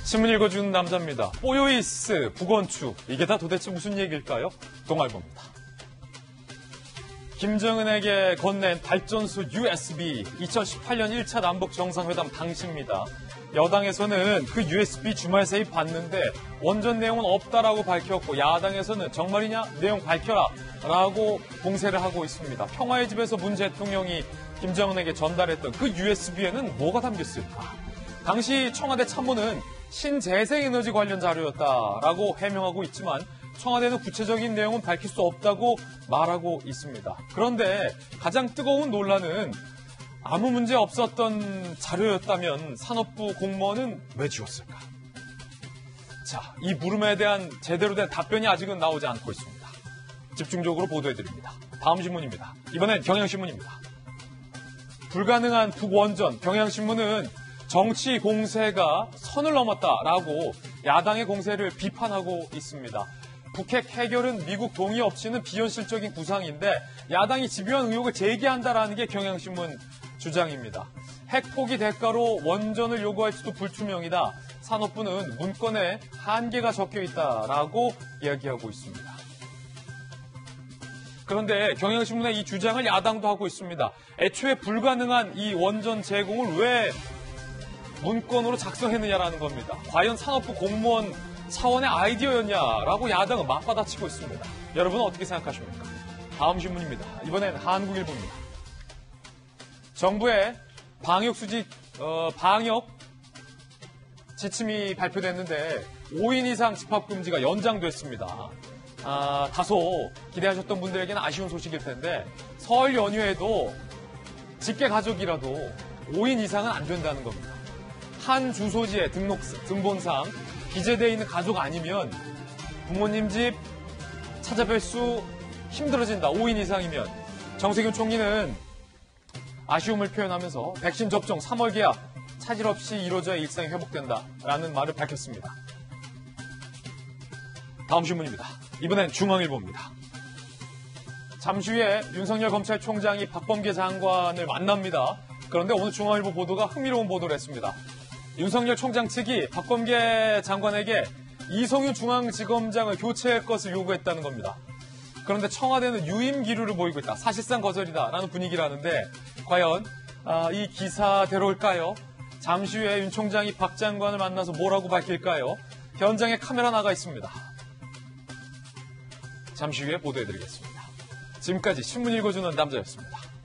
신문 읽어주는 남자입니다. 뽀요이스, 북원축, 이게 다 도대체 무슨 얘기일까요? 동아일보입니다. 김정은에게 건넨 발전소 USB, 2018년 1차 남북 정상회담 당시입니다. 여당에서는 그 USB 주말 세입 봤는데 원전 내용은 없다라고 밝혔고, 야당에서는 정말이냐? 내용 밝혀라 라고 공세를 하고 있습니다. 평화의 집에서 문 대통령이 김정은에게 전달했던 그 USB에는 뭐가 담겼을까? 당시 청와대 참모는 신재생에너지 관련 자료였다라고 해명하고 있지만, 청와대는 구체적인 내용은 밝힐 수 없다고 말하고 있습니다. 그런데 가장 뜨거운 논란은 아무 문제 없었던 자료였다면 산업부 공무원은 왜 지웠을까? 자, 이 물음에 대한 제대로 된 답변이 아직은 나오지 않고 있습니다. 집중적으로 보도해드립니다. 다음 신문입니다. 이번엔 경향신문입니다. 불가능한 북원전, 경향신문은 정치 공세가 선을 넘었다라고 야당의 공세를 비판하고 있습니다. 북핵 해결은 미국 동의 없이는 비현실적인 구상인데 야당이 집요한 의혹을 제기한다라는 게 경향신문 주장입니다. 핵 포기 대가로 원전을 요구할지도 불투명이다. 산업부는 문건에 한계가 적혀 있다라고 이야기하고 있습니다. 그런데 경향신문의 이 주장을 야당도 하고 있습니다. 애초에 불가능한 이 원전 제공을 왜 문건으로 작성했느냐라는 겁니다. 과연 산업부 공무원 차원의 아이디어였냐라고 야당은 맞받아치고 있습니다. 여러분은 어떻게 생각하십니까? 다음 신문입니다. 이번엔 한국일보입니다. 정부의 방역 지침이 발표됐는데 5인 이상 집합금지가 연장됐습니다. 다소 기대하셨던 분들에게는 아쉬운 소식일 텐데 설 연휴에도 직계 가족이라도 5인 이상은 안 된다는 겁니다. 한 주소지에 등본상 기재되어 있는 가족 아니면 부모님 집 찾아뵐 수 힘들어진다. 5인 이상이면. 정세균 총리는 아쉬움을 표현하면서 백신 접종 3월 계약 차질 없이 이루어져야 일상이 회복된다라는 말을 밝혔습니다. 다음 신문입니다. 이번엔 중앙일보입니다. 잠시 후에 윤석열 검찰총장이 박범계 장관을 만납니다. 그런데 오늘 중앙일보 보도가 흥미로운 보도를 했습니다. 윤석열 총장 측이 박범계 장관에게 이성윤 중앙지검장을 교체할 것을 요구했다는 겁니다. 그런데 청와대는 유임 기류를 보이고 있다. 사실상 거절이다라는 분위기라는데 과연 이 기사대로일까요? 잠시 후에 윤 총장이 박 장관을 만나서 뭐라고 밝힐까요? 현장에 카메라 나가 있습니다. 잠시 후에 보도해드리겠습니다. 지금까지 신문 읽어주는 남자였습니다.